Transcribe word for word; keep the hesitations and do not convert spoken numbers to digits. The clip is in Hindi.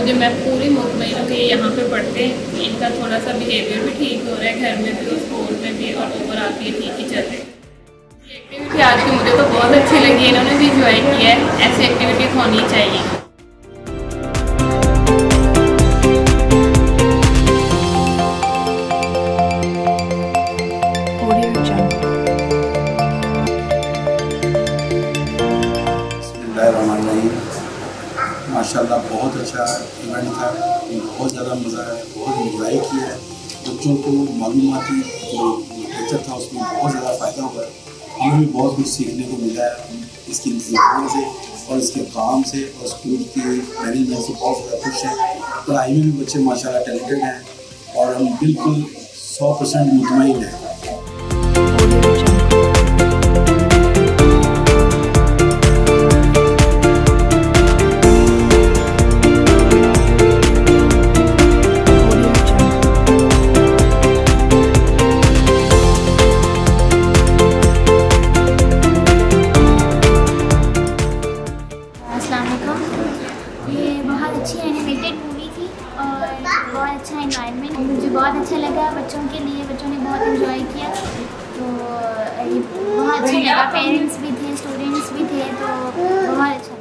मुझे मैं पूरी मुतमईन हूँ कि यहाँ पे पढ़ते हैं, इनका थोड़ा सा बिहेवियर भी ठीक हो रहा है, घर में भी और स्कूल में भी, और ओवर आप ये ठीक ही चल रहे हैं। एक्टिविटी आज की मुझे तो बहुत अच्छी लगी, इन्होंने भी इंजॉय किया है। ऐसी एक्टिविटीज होनी चाहिए। माशाल्लाह बहुत अच्छा इवेंट था, बहुत ज़्यादा मज़ा आया, बहुत इंजॉय किया है। बच्चों को मालूमाती जो लेक्चर था उसमें बहुत ज़्यादा फ़ायदा हुआ है। हमें भी बहुत कुछ सीखने को मिला है इसकी इंतजाम से और इसके काम से, और स्कूल की मैनेजमेंट से बहुत ज़्यादा खुश है। पढ़ाई में भी बच्चे माशाल्लाह टैलेंटेड हैं और हम बिल्कुल सौ परसेंट मुतमईन हैं। ये बहुत अच्छी एनिमेटेड मूवी थी और बहुत अच्छा एनवायरनमेंट मुझे बहुत अच्छा लगा। बच्चों के लिए बच्चों ने बहुत एंजॉय किया, तो ये बहुत अच्छा लगा। पेरेंट्स भी थे, स्टूडेंट्स भी थे, तो बहुत अच्छा।